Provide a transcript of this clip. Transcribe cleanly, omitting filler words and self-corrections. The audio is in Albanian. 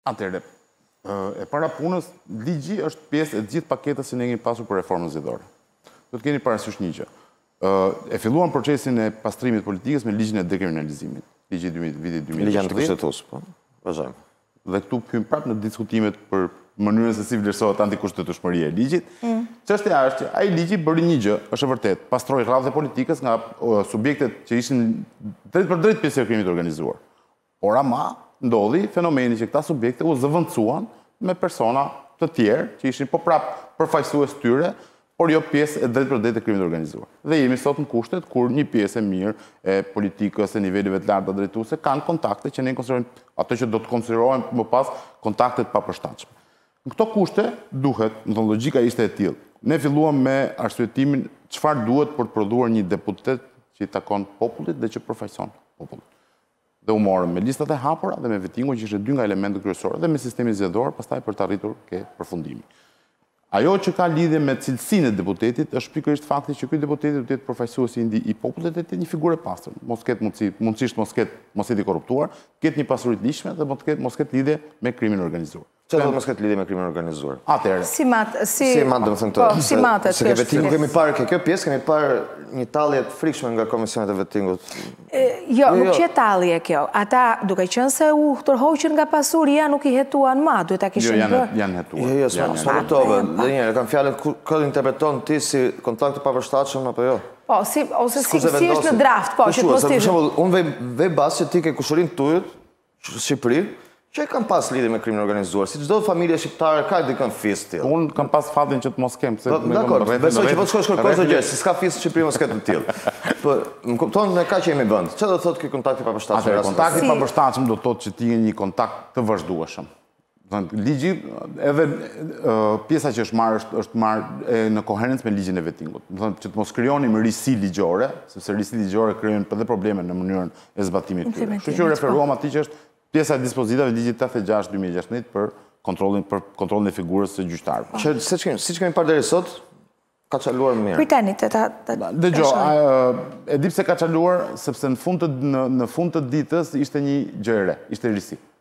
Atëherë, e para punës, ligji është pjesë e gjithë paketës që ne kemi pasur për reformën zgjedhore. Do të keni parasysh një gjë. E filluan procesin e pastrimit politikës me ligjin e dekriminalizimit, ligji vitit 2010. Ligji antikushtetues, po. Vazhdojmë. Dhe këtu hym prapë në diskutimet për mënyrën se si vlerësohet antikushtetueshmëria e ligjit. Çështja është që ai ligji bëri një gjë, është e vërtetë, pastroi rradhën e politikës nga subjektet që ishin drejt për drejt pjesë e krimit organizuar. Por ama ndodhi fenomeni që këta subjekte u zëvendësuan me persona të tjerë që ishin po prapë përfaqësues tyre, por jo pjesë e drejt për drejt e krimit organizuar. Dhe jemi sot në kushtet kur një pjesë e mirë e politikës e nivelive të larta drejtuese kanë kontakte që ne konsiderojmë ato që do të konsiderojmë më pas kontaktet papërshtatshme. Në këto kushte duhet, në logjika ishte e tillë. Ne filluam me arsyetimin çfarë duhet për të prodhuar një deputet që i takon popullit dhe që përfaqëson popullin. Dhe u morëm me listat e hapura dhe me vettingun që ishte dy nga elementet kryesorë dhe me sistemin zgjedhor pastaj për të arritur ke përfundimi. Ajo që ka lidhje me cilësinë e deputetit është pikërisht fakti që ky deputeti duhet të jetë përfaqësues i popullit dhe të jetë një figurë e pastër. Mos ketë mundësisht mos jetë i korruptuar, ketë një pasuri të ligjshme dhe mos ketë lidhje me krimin organizuar. Çfarë do të mos ketë lidhje me krimin organizuar? Atëherë. Si matë, domethënë këtë. Si matë. Se ke vettingu kemi parë kjo pjesë, kemi parë një tallje të frikshme nga komisionet e vettingut. Jo, nuk që tallje kjo. Ata, duke qenë se u tërhoqën nga pasuria, nuk i hetuan më, duhet ta kishin bërë. Jo, janë hetuar. Jo, s'ma kuptove. Dhe njëherë kam fjalën kë interpreton ti si kontakt të papërshtatshëm apo jo? Po, ose si është në draft, po, që të mos ti. Për shembull, unë vej bas që ti ke kushërinë tuyët, Shqipëri, që e kam pas lidhje me krimin organizuar, si çdo familje shqiptare ka dikën fis tillë. Unë kam pas fatin që të mos kem, pse dakor, besoj që po të shkosh kërkosh gjë, si s'ka fis në Shqipëri mos ketë të tillë. Po, më kupton me kaq që jemi vend. Çfarë do thotë ky kontakt i papërshtatshëm? Kontakti i papërshtatshëm do të thotë që ti je një kontakt të vazhdueshëm. Ligji, edhe pjesa që është marrë në koherencë me ligjin e vettingut. Do thotë që të mos krijonim risi ligjore, sepse risi ligjore krijojnë edhe probleme në mënyrën e zbatimit të tyre. Kështu që referuam atij që është pjesa e dispozitave ligjit 86/2016 për kontrollin e figurës së gjyqtarëve. Siç kemi parë deri sot, ka çaluar mirë. Pritani e di pse ka çaluar, sepse në fund të ditës ishte një gjë e re, ishte risi.